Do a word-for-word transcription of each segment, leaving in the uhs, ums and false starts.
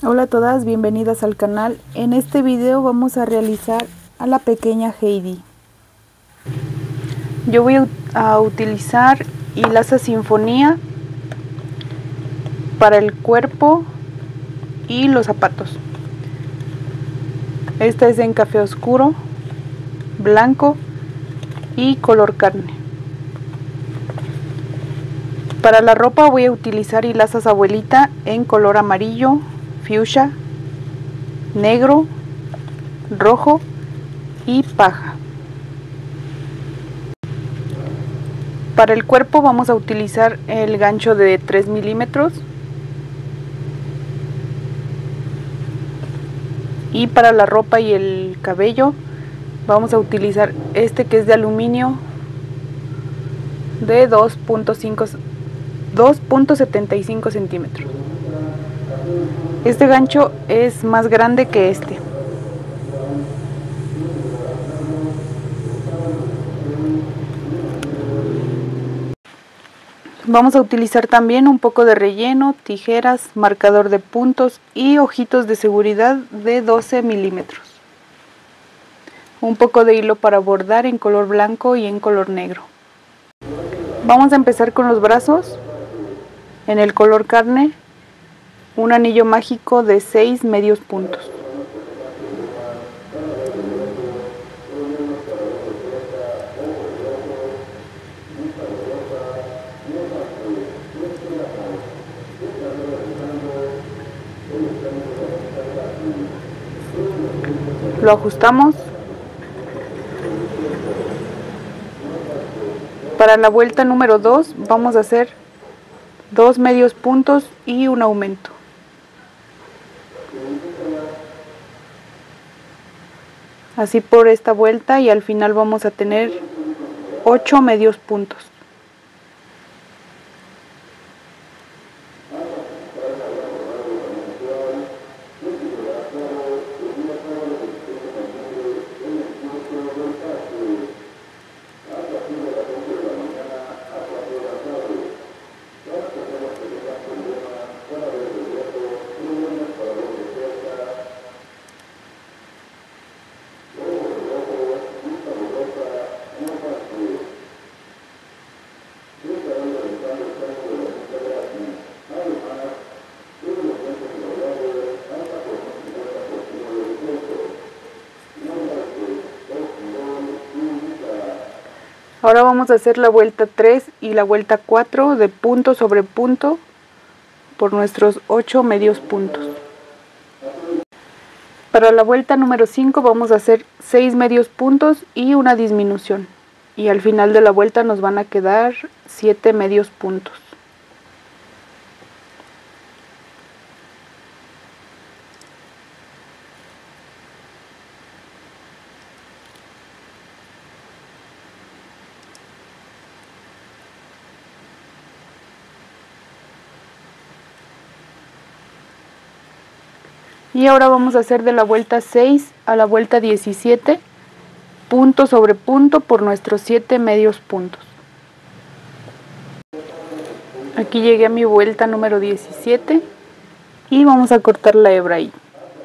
Hola a todas, bienvenidas al canal. En este video vamos a realizar a la pequeña Heidi. Yo voy a utilizar hilaza sinfonía para el cuerpo y los zapatos. Esta es en café oscuro, blanco y color carne. Para la ropa voy a utilizar hilazas abuelita en color amarillo, fuchsia, negro, rojo y paja. Para el cuerpo vamos a utilizar el gancho de tres milímetros. Y para la ropa y el cabello vamos a utilizar este que es de aluminio de dos punto setenta y cinco centímetros. Este gancho es más grande que este. Vamos a utilizar también un poco de relleno, tijeras, marcador de puntos y ojitos de seguridad de doce milímetros. Un poco de hilo para bordar en color blanco y en color negro. Vamos a empezar con los brazos. En el color carne, un anillo mágico de seis medios puntos. Lo ajustamos. Para la vuelta número dos vamos a hacer dos medios puntos y un aumento. Así por esta vuelta, y al final vamos a tener ocho medios puntos. Ahora vamos a hacer la vuelta tres y la vuelta cuatro de punto sobre punto por nuestros ocho medios puntos. Para la vuelta número cinco vamos a hacer seis medios puntos y una disminución. Y al final de la vuelta nos van a quedar siete medios puntos. Y ahora vamos a hacer de la vuelta seis a la vuelta diecisiete, punto sobre punto por nuestros siete medios puntos. Aquí llegué a mi vuelta número diecisiete y vamos a cortar la hebra ahí.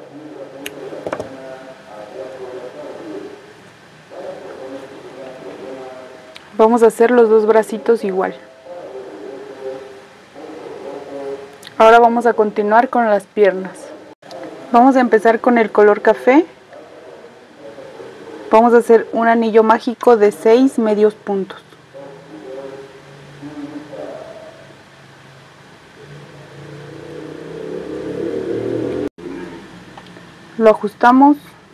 Vamos a hacer los dos bracitos igual. Ahora vamos a continuar con las piernas. Vamos a empezar con el color café. Vamos a hacer un anillo mágico de seis medios puntos. Lo ajustamos.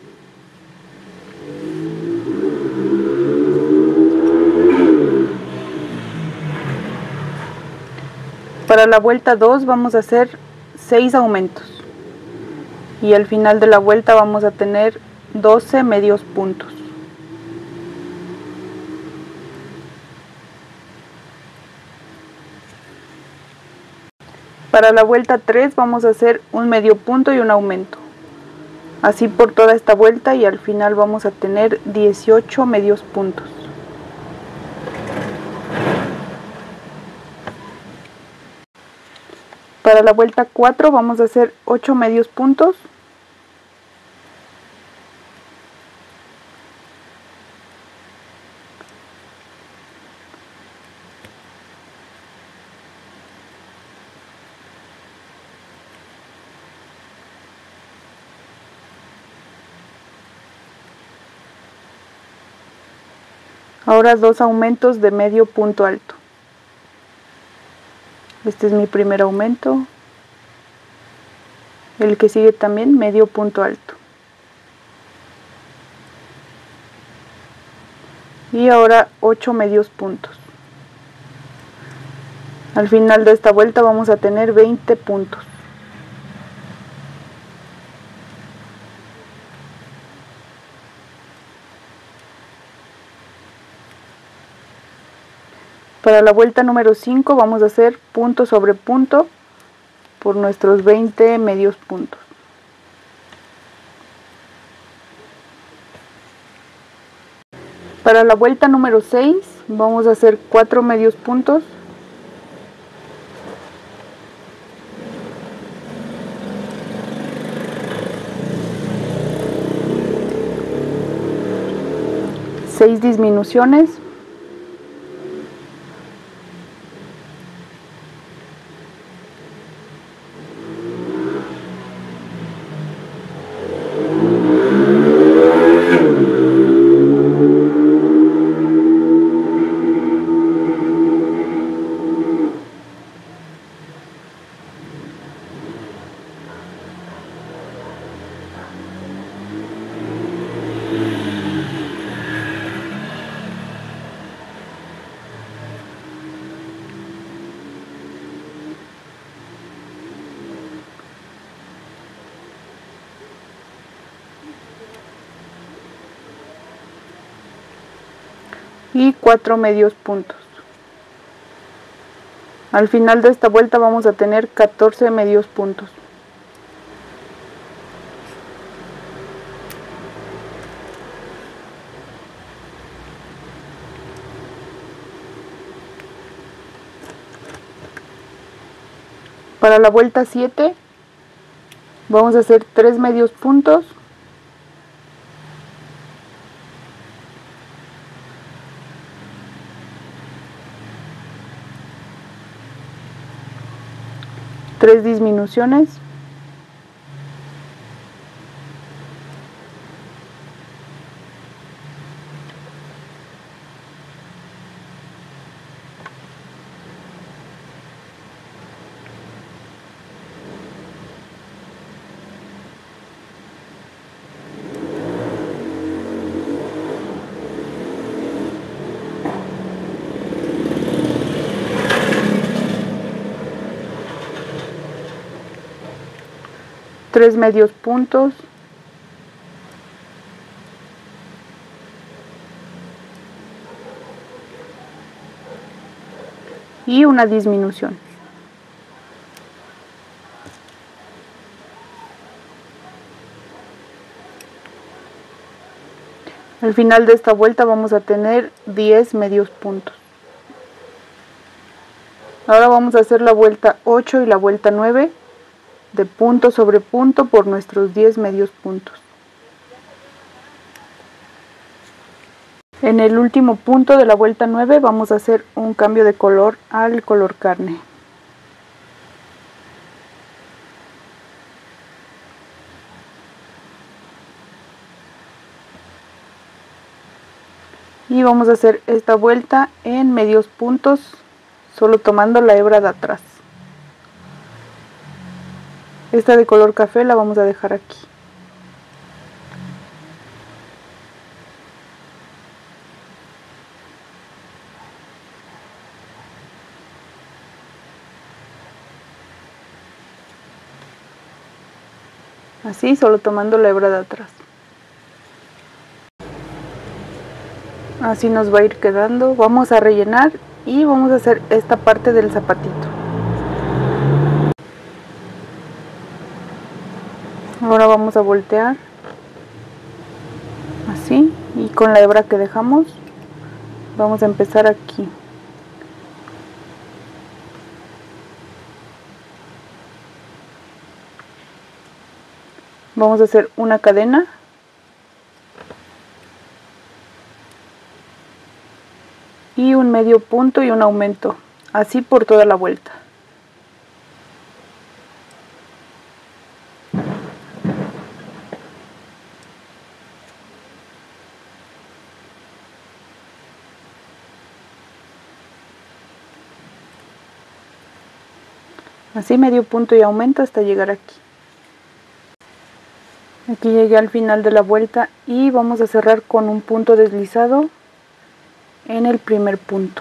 Para la vuelta dos vamos a hacer seis aumentos. Y al final de la vuelta vamos a tener doce medios puntos. Para la vuelta tres vamos a hacer un medio punto y un aumento. Así por toda esta vuelta, y al final vamos a tener dieciocho medios puntos. Para la vuelta cuatro vamos a hacer ocho medios puntos. Ahora dos aumentos de medio punto alto. Este es mi primer aumento. El que sigue también medio punto alto. Y ahora ocho medios puntos. Al final de esta vuelta vamos a tener veinte puntos. Para la vuelta número cinco vamos a hacer punto sobre punto por nuestros veinte medios puntos. Para la vuelta número seis vamos a hacer cuatro medios puntos. seis disminuciones. Y cuatro medios puntos. Al final de esta vuelta vamos a tener catorce medios puntos. Para la vuelta siete vamos a hacer tres medios puntos. tres disminuciones. tres medios puntos. Y una disminución. Al final de esta vuelta vamos a tener diez medios puntos. Ahora vamos a hacer la vuelta ocho y la vuelta nueve de punto sobre punto por nuestros diez medios puntos. En el último punto de la vuelta nueve vamos a hacer un cambio de color al color carne. Y vamos a hacer esta vuelta en medios puntos, solo tomando la hebra de atrás. Esta de color café la vamos a dejar aquí. Así, solo tomando la hebra de atrás. Así nos va a ir quedando. Vamos a rellenar y vamos a hacer esta parte del zapatito. Ahora vamos a voltear así, y con la hebra que dejamos vamos a empezar aquí. Vamos a hacer una cadena y un medio punto y un aumento, así por toda la vuelta. Así medio punto y aumento hasta llegar aquí. Aquí llegué al final de la vuelta y vamos a cerrar con un punto deslizado en el primer punto.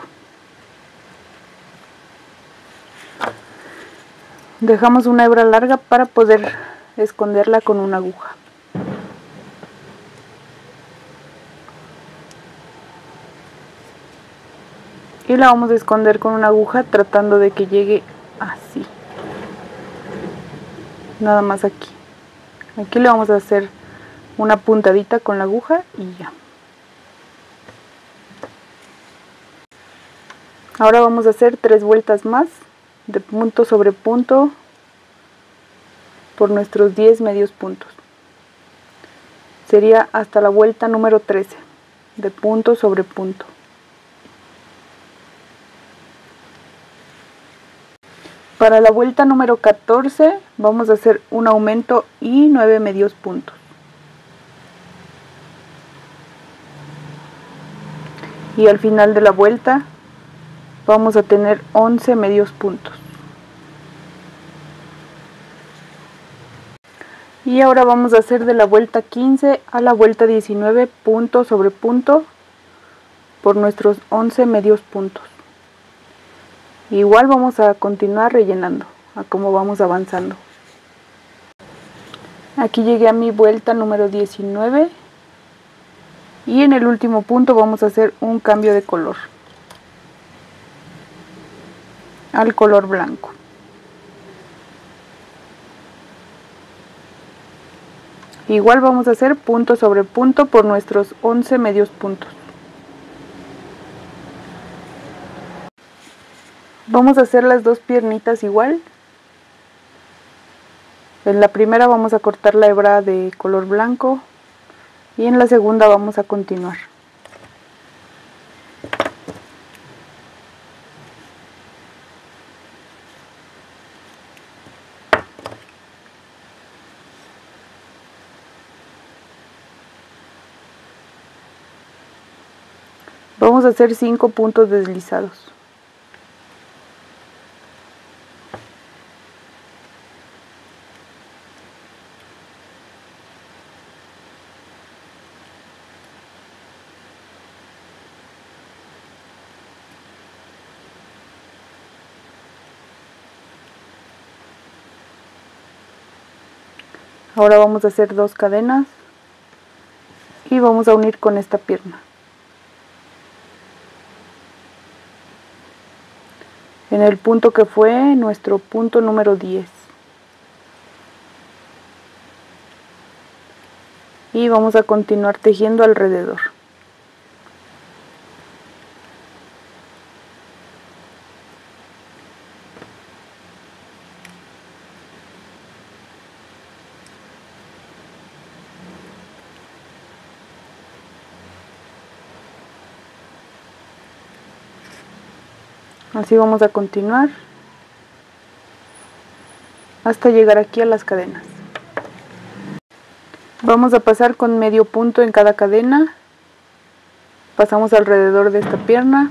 Dejamos una hebra larga para poder esconderla con una aguja. Y la vamos a esconder con una aguja tratando de que llegue así. Nada más aquí. Aquí le vamos a hacer una puntadita con la aguja y ya. Ahora vamos a hacer tres vueltas más de punto sobre punto por nuestros diez medios puntos. Sería hasta la vuelta número trece de punto sobre punto. Para la vuelta número catorce vamos a hacer un aumento y nueve medios puntos. Y al final de la vuelta vamos a tener once medios puntos. Y ahora vamos a hacer de la vuelta quince a la vuelta diecinueve punto sobre punto por nuestros once medios puntos. Igual vamos a continuar rellenando a cómo vamos avanzando. Aquí llegué a mi vuelta número diecinueve y en el último punto vamos a hacer un cambio de color al color blanco. Igual vamos a hacer punto sobre punto por nuestros once medios puntos. Vamos a hacer las dos piernitas igual. En la primera vamos a cortar la hebra de color blanco y en la segunda vamos a continuar. Vamos a hacer cinco puntos deslizados. Ahora vamos a hacer dos cadenas y vamos a unir con esta pierna. En el punto que fue nuestro punto número diez. Y vamos a continuar tejiendo alrededor. Así vamos a continuar hasta llegar aquí a las cadenas. Vamos a pasar con medio punto en cada cadena. Pasamos alrededor de esta pierna,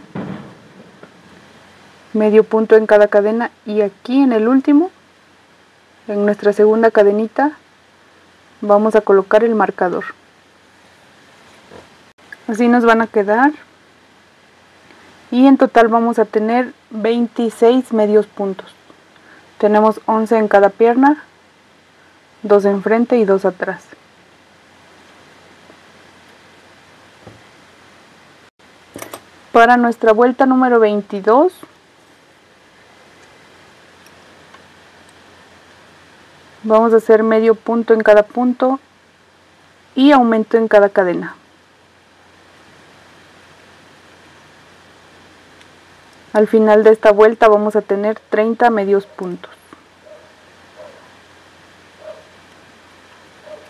medio punto en cada cadena y aquí en el último, en nuestra segunda cadenita, vamos a colocar el marcador. Así nos van a quedar. Y en total vamos a tener veintiséis medios puntos. Tenemos once en cada pierna, dos enfrente y dos atrás. Para nuestra vuelta número veintidós, vamos a hacer medio punto en cada punto y aumento en cada cadena. Al final de esta vuelta vamos a tener treinta medios puntos.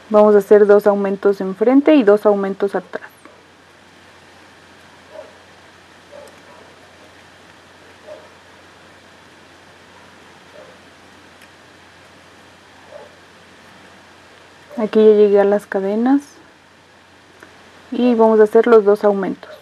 Vamos a hacer dos aumentos enfrente y dos aumentos atrás. Aquí ya llegué a las cadenas y vamos a hacer los dos aumentos.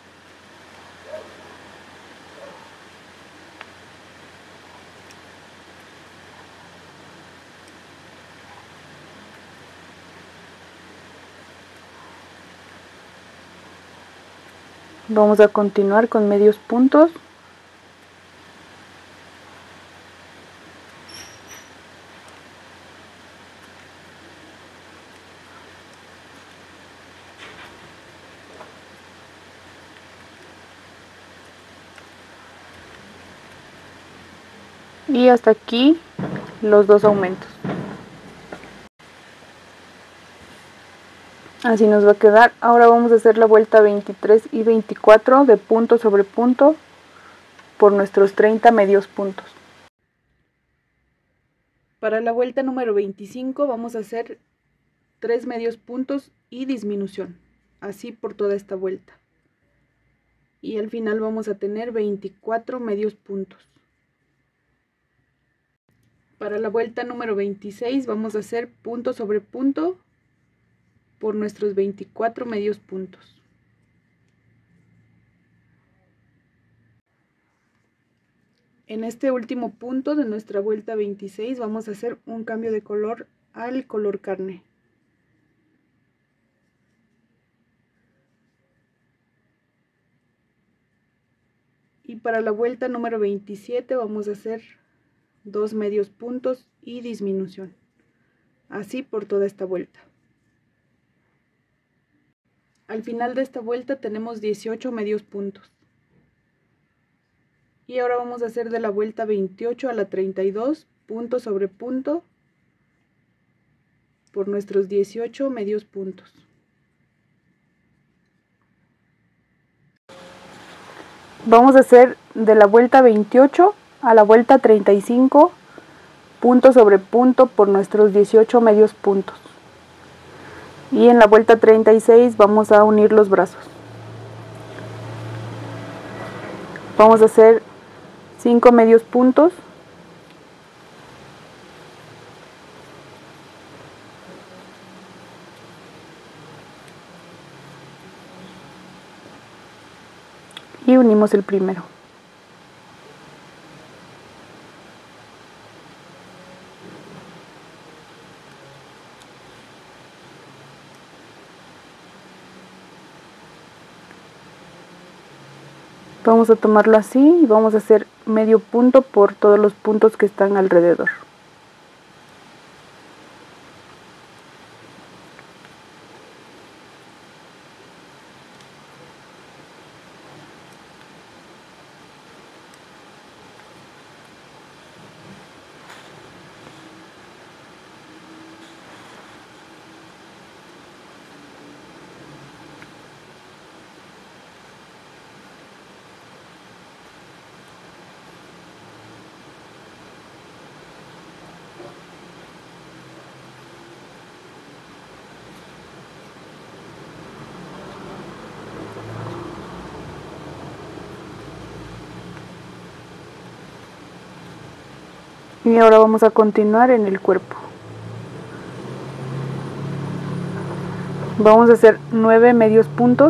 Vamos a continuar con medios puntos. Y hasta aquí los dos aumentos. Así nos va a quedar. Ahora vamos a hacer la vuelta veintitrés y veinticuatro de punto sobre punto por nuestros treinta medios puntos. Para la vuelta número veinticinco vamos a hacer tres medios puntos y disminución, así por toda esta vuelta. Y al final vamos a tener veinticuatro medios puntos. Para la vuelta número veintiséis vamos a hacer punto sobre punto por nuestros veinticuatro medios puntos. En este último punto de nuestra vuelta veintiséis vamos a hacer un cambio de color al color carne. Y para la vuelta número veintisiete vamos a hacer dos medios puntos y disminución, así por toda esta vuelta. Al final de esta vuelta tenemos dieciocho medios puntos. Y ahora vamos a hacer de la vuelta veintiocho a la treinta y dos, punto sobre punto, por nuestros dieciocho medios puntos. Vamos a hacer de la vuelta veintiocho a la vuelta treinta y cinco, punto sobre punto por nuestros dieciocho medios puntos. Y en la vuelta treinta y seis vamos a unir los brazos. Vamos a hacer cinco medios puntos. Y unimos el primero. Vamos a tomarlo así y vamos a hacer medio punto por todos los puntos que están alrededor. Y ahora vamos a continuar en el cuerpo. Vamos a hacer nueve medios puntos.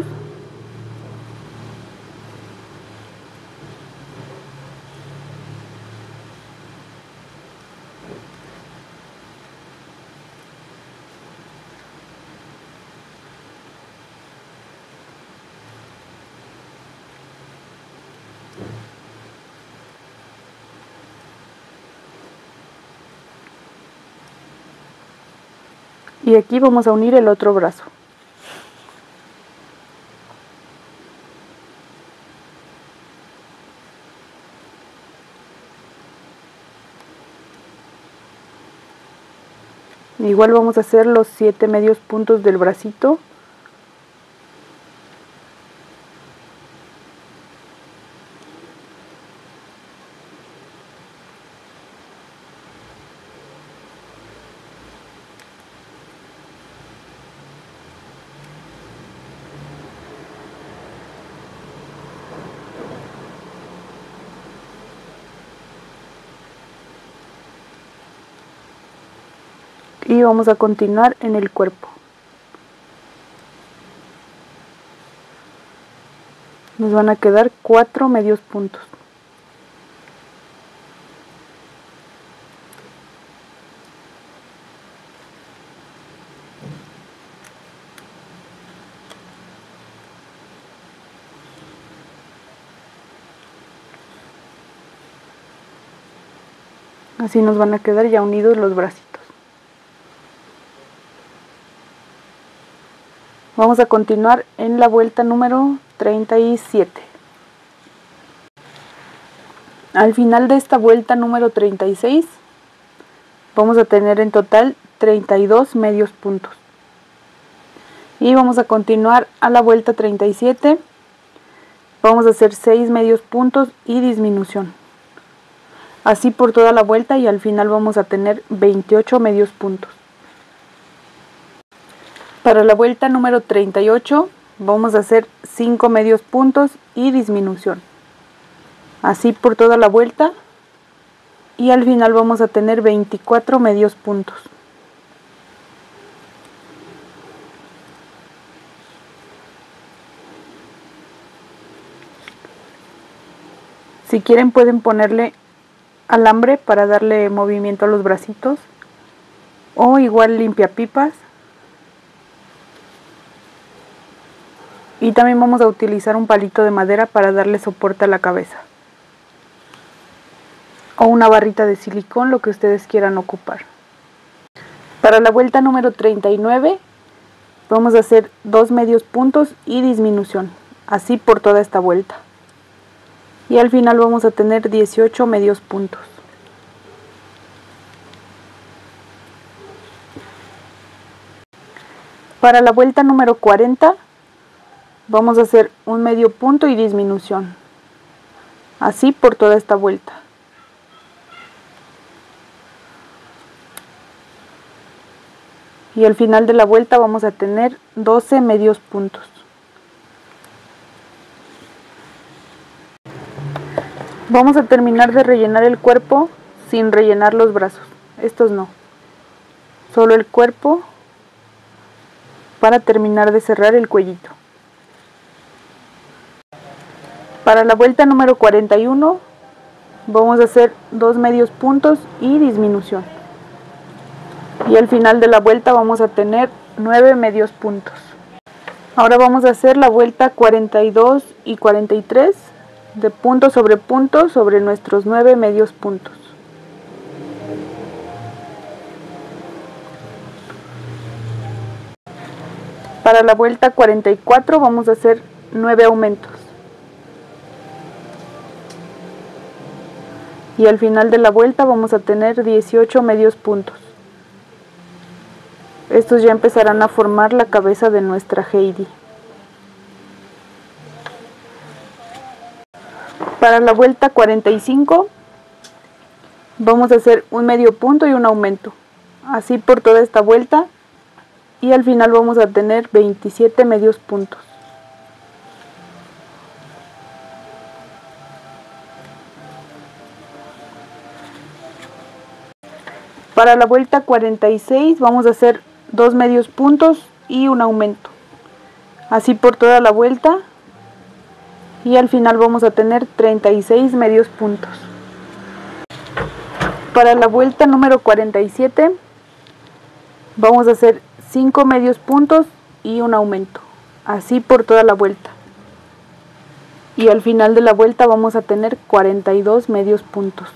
Y aquí vamos a unir el otro brazo. Igual vamos a hacer los siete medios puntos del bracito. Y vamos a continuar en el cuerpo. Nos van a quedar cuatro medios puntos. Así nos van a quedar ya unidos los bracitos. Vamos a continuar en la vuelta número treinta y siete. Al final de esta vuelta número treinta y seis, vamos a tener en total treinta y dos medios puntos. Y vamos a continuar a la vuelta treinta y siete. Vamos a hacer seis medios puntos y disminución. Así por toda la vuelta, y al final vamos a tener veintiocho medios puntos. Para la vuelta número treinta y ocho vamos a hacer cinco medios puntos y disminución. Así por toda la vuelta, y al final vamos a tener veinticuatro medios puntos. Si quieren pueden ponerle alambre para darle movimiento a los bracitos, o igual limpiapipas. Y también vamos a utilizar un palito de madera para darle soporte a la cabeza, o una barrita de silicón, lo que ustedes quieran ocupar. Para la vuelta número treinta y nueve vamos a hacer dos medios puntos y disminución, así por toda esta vuelta. Y al final vamos a tener dieciocho medios puntos. Para la vuelta número cuarenta vamos a hacer un medio punto y disminución, así por toda esta vuelta. Y al final de la vuelta vamos a tener doce medios puntos. Vamos a terminar de rellenar el cuerpo sin rellenar los brazos, estos no, solo el cuerpo, para terminar de cerrar el cuellito. Para la vuelta número cuarenta y uno vamos a hacer dos medios puntos y disminución. Y al final de la vuelta vamos a tener nueve medios puntos. Ahora vamos a hacer la vuelta cuarenta y dos y cuarenta y tres de punto sobre punto sobre nuestros nueve medios puntos. Para la vuelta cuarenta y cuatro vamos a hacer nueve aumentos. Y al final de la vuelta vamos a tener dieciocho medios puntos. Estos ya empezarán a formar la cabeza de nuestra Heidi. Para la vuelta cuarenta y cinco vamos a hacer un medio punto y un aumento, así por toda esta vuelta, y al final vamos a tener veintisiete medios puntos. Para la vuelta cuarenta y seis vamos a hacer dos medios puntos y un aumento, así por toda la vuelta, y al final vamos a tener treinta y seis medios puntos. Para la vuelta número cuarenta y siete vamos a hacer cinco medios puntos y un aumento, así por toda la vuelta, y al final de la vuelta vamos a tener cuarenta y dos medios puntos.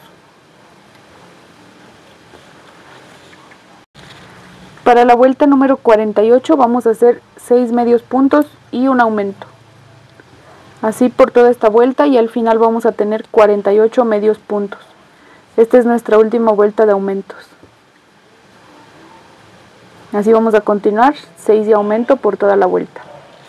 Para la vuelta número cuarenta y ocho vamos a hacer seis medios puntos y un aumento, así por toda esta vuelta, y al final vamos a tener cuarenta y ocho medios puntos. Esta es nuestra última vuelta de aumentos. Así vamos a continuar, seis de aumento por toda la vuelta.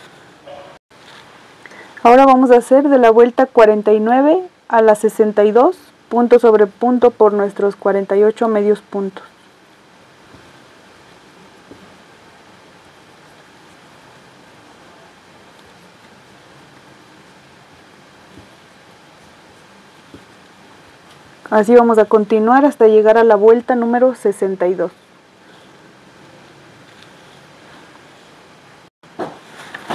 Ahora vamos a hacer de la vuelta cuarenta y nueve a la sesenta y dos, punto sobre punto por nuestros cuarenta y ocho medios puntos. Así vamos a continuar hasta llegar a la vuelta número sesenta y dos.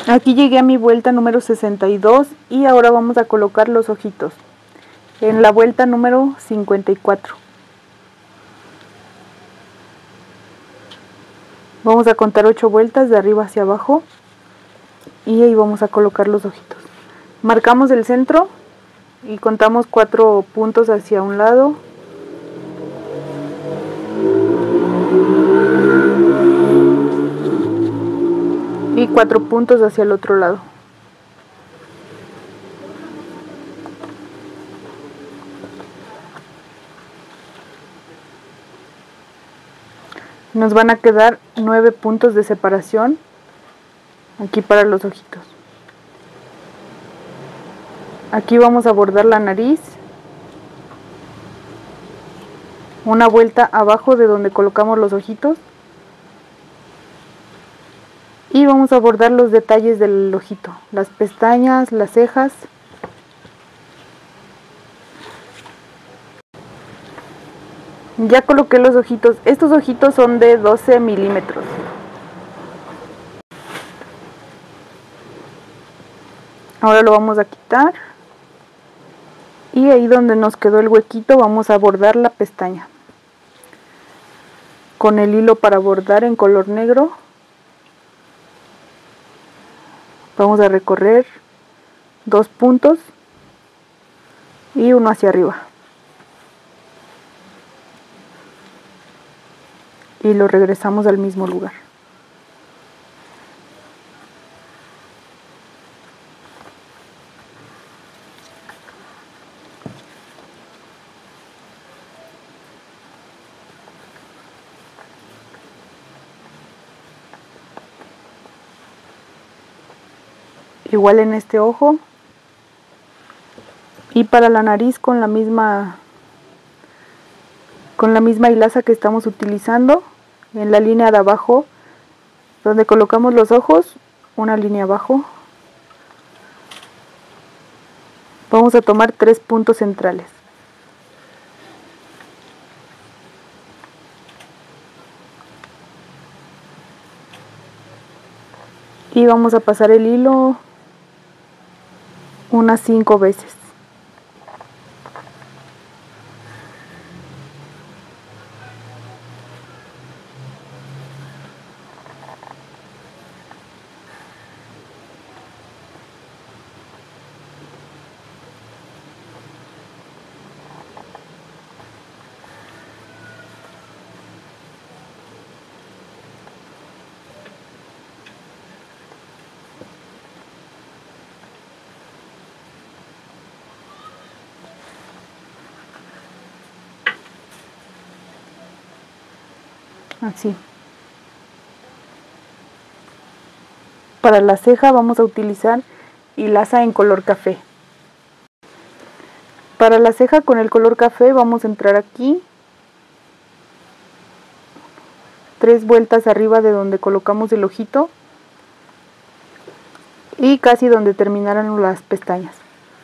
Aquí llegué a mi vuelta número sesenta y dos y ahora vamos a colocar los ojitos en la vuelta número cincuenta y cuatro. Vamos a contar ocho vueltas de arriba hacia abajo y ahí vamos a colocar los ojitos. Marcamos el centro y contamos cuatro puntos hacia un lado. Y cuatro puntos hacia el otro lado. Nos van a quedar nueve puntos de separación aquí para los ojitos. Aquí vamos a bordar la nariz, una vuelta abajo de donde colocamos los ojitos y vamos a bordar los detalles del ojito, las pestañas, las cejas. Ya coloqué los ojitos. Estos ojitos son de doce milímetros. Ahora lo vamos a quitar. Y ahí donde nos quedó el huequito vamos a bordar la pestaña. Con el hilo para bordar en color negro. Vamos a recorrer dos puntos. Y uno hacia arriba. Y lo regresamos al mismo lugar. Igual en este ojo. Y para la nariz con la misma con la misma hilaza que estamos utilizando. En la línea de abajo donde colocamos los ojos, una línea abajo, vamos a tomar tres puntos centrales y vamos a pasar el hilo unas cinco veces. Así. Para la ceja vamos a utilizar hilaza en color café. Para la ceja con el color café vamos a entrar aquí, tres vueltas arriba de donde colocamos el ojito y casi donde terminaran las pestañas.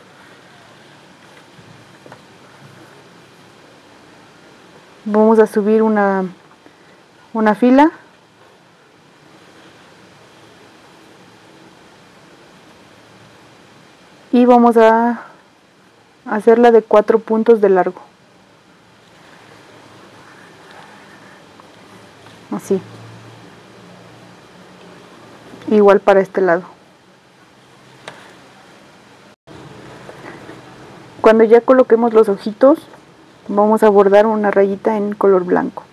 Vamos a subir una una fila y vamos a hacerla de cuatro puntos de largo, así, igual para este lado. Cuando ya coloquemos los ojitos vamos a bordar una rayita en color blanco.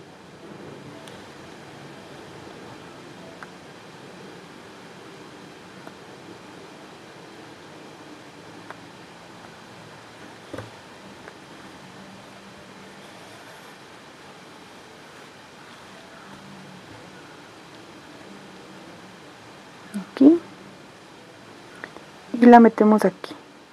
Aquí y la metemos aquí.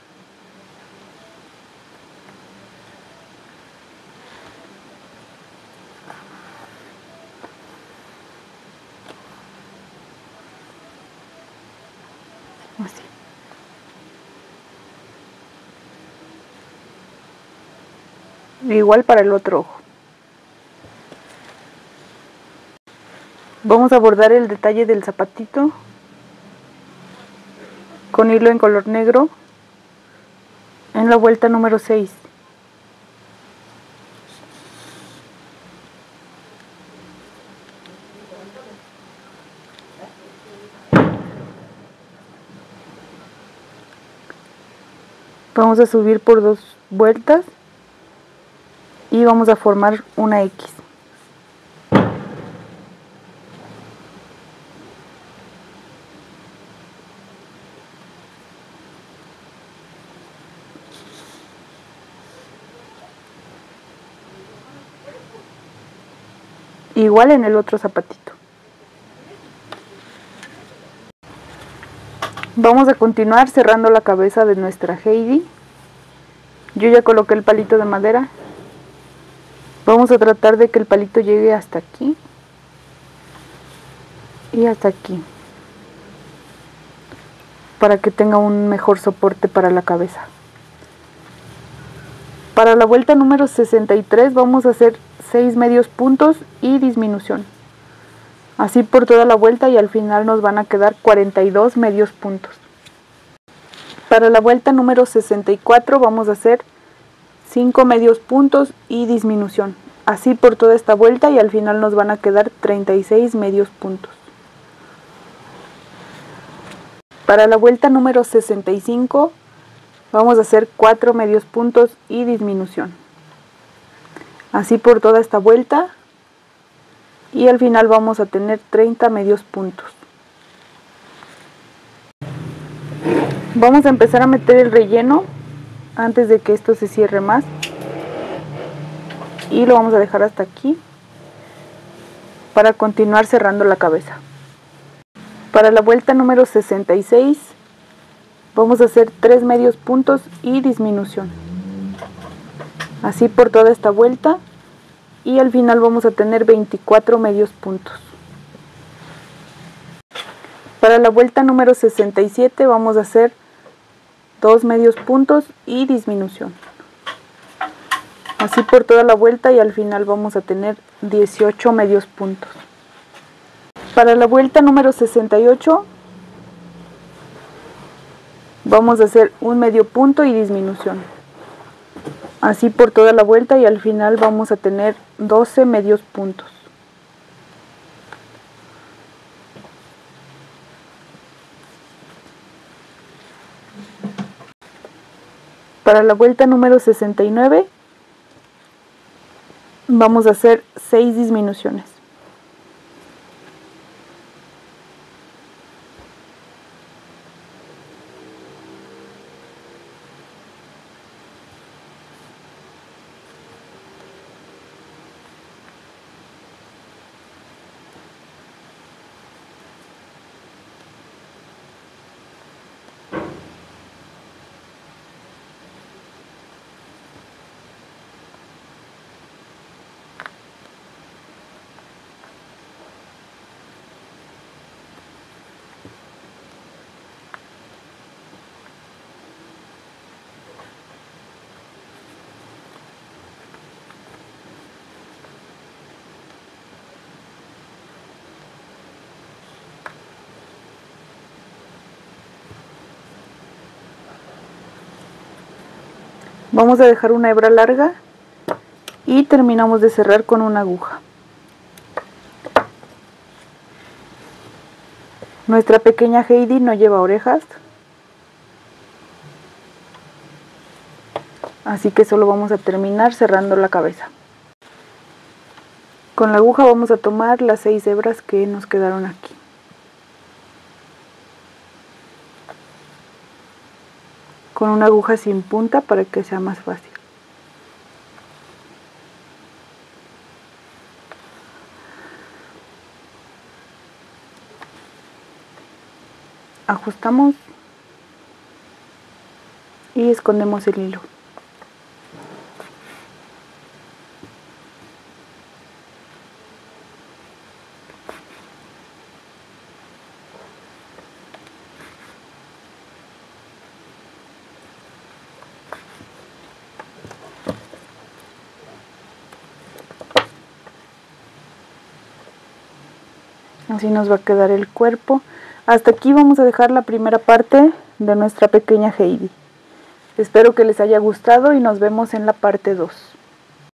Así. Igual para el otro ojo. Vamos a bordar el detalle del zapatito con hilo en color negro en la vuelta número seis. Vamos a subir por dos vueltas y vamos a formar una X. Igual en el otro zapatito. Vamos a continuar cerrando la cabeza de nuestra Heidi. Yo ya coloqué el palito de madera. Vamos a tratar de que el palito llegue hasta aquí y hasta aquí, para que tenga un mejor soporte para la cabeza. Para la vuelta número sesenta y tres vamos a hacer seis medios puntos y disminución. Así por toda la vuelta, y al final nos van a quedar cuarenta y dos medios puntos. Para la vuelta número sesenta y cuatro vamos a hacer cinco medios puntos y disminución. Así por toda esta vuelta, y al final nos van a quedar treinta y seis medios puntos. Para la vuelta número sesenta y cinco vamos a hacer cuatro medios puntos y disminución. Así por toda esta vuelta, y al final vamos a tener treinta medios puntos. Vamos a empezar a meter el relleno antes de que esto se cierre más, y lo vamos a dejar hasta aquí para continuar cerrando la cabeza. Para la vuelta número sesenta y seis vamos a hacer tres medios puntos y disminución. Así por toda esta vuelta, y al final vamos a tener veinticuatro medios puntos. Para la vuelta número sesenta y siete vamos a hacer dos medios puntos y disminución. Así por toda la vuelta, y al final vamos a tener dieciocho medios puntos. Para la vuelta número sesenta y ocho vamos a hacer un medio punto y disminución. Así por toda la vuelta, y al final vamos a tener doce medios puntos. Para la vuelta número sesenta y nueve vamos a hacer seis disminuciones. Vamos a dejar una hebra larga y terminamos de cerrar con una aguja. Nuestra pequeña Heidi no lleva orejas, así que solo vamos a terminar cerrando la cabeza. Con la aguja vamos a tomar las seis hebras que nos quedaron aquí. Con una aguja sin punta para que sea más fácil. Ajustamos y escondemos el hilo. Así nos va a quedar el cuerpo. Hasta aquí vamos a dejar la primera parte de nuestra pequeña Heidi. Espero que les haya gustado y nos vemos en la parte dos.